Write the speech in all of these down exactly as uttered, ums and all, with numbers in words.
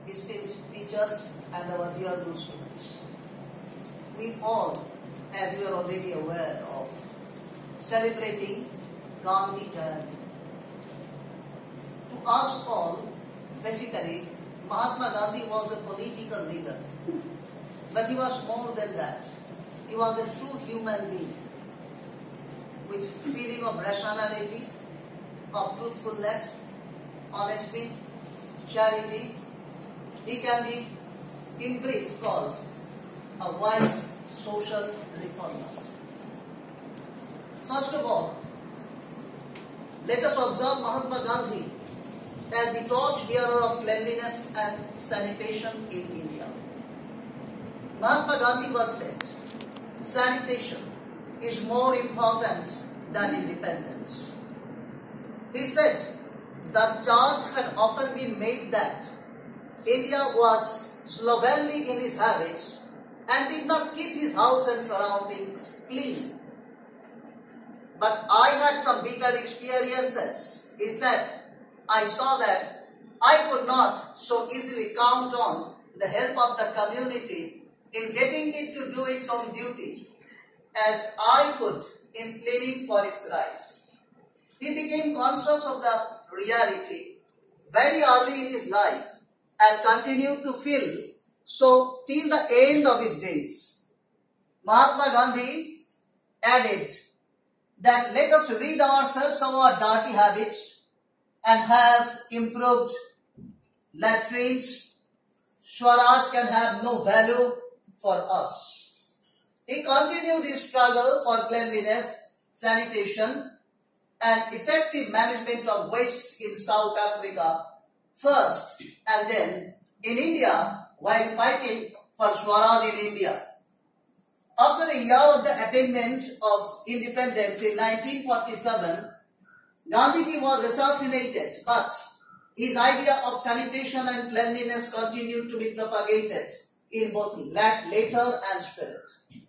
esteemed teachers and our dear good students. We all, as we are already aware of, celebrating Gandhi Jayanti. To us all, basically, Mahatma Gandhi was a political leader, but he was more than that. He was a true human being with feeling of rationality, of truthfulness, honesty, charity. He can be, in brief, called a wise social reformer. First of all, let us observe Mahatma Gandhi as the torch-bearer of cleanliness and sanitation in India. Mahatma Gandhi once said, sanitation is more important than independence. He said, the charge had often been made that India was slovenly in his habits and did not keep his house and surroundings clean. But I had some bitter experiences. He said, I saw that I could not so easily count on the help of the community in getting it to do its own duty as I could in pleading for its rights. He became conscious of the reality very early in his life and continued to feel so till the end of his days. Mahatma Gandhi added that let us rid ourselves of our dirty habits and have improved latrines. Swaraj can have no value for us. He continued his struggle for cleanliness, sanitation, and effective management of wastes in South Africa first and then in India while fighting for Swaraj in India. After a year of the attainment of independence in nineteen forty-seven, Gandhiji was assassinated, but his idea of sanitation and cleanliness continued to be propagated in both letter and spirit.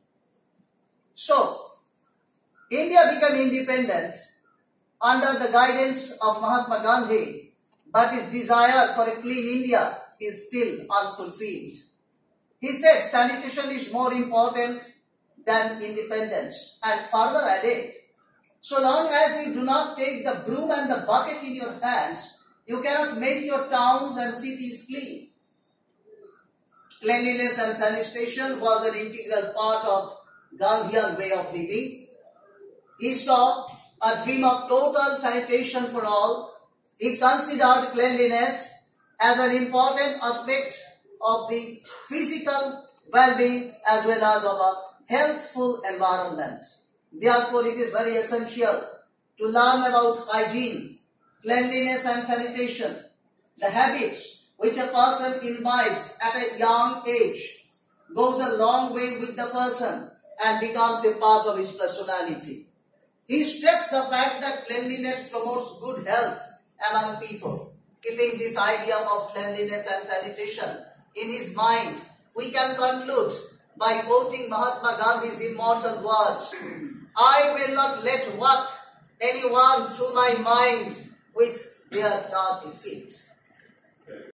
So, India became independent under the guidance of Mahatma Gandhi, but his desire for a clean India is still unfulfilled. He said sanitation is more important than independence and further added, so long as you do not take the broom and the bucket in your hands, you cannot make your towns and cities clean. Cleanliness and sanitation was an integral part of Gandhian way of living. He saw a dream of total sanitation for all. He considered cleanliness as an important aspect of the physical well-being as well as of a healthful environment. Therefore, it is very essential to learn about hygiene, cleanliness and sanitation, the habits which a person imbibes at a young age goes a long way with the person and becomes a part of his personality. He stressed the fact that cleanliness promotes good health among people. Keeping this idea of cleanliness and sanitation in his mind, we can conclude by quoting Mahatma Gandhi's immortal words, I will not let walk anyone through my mind with their dirty feet.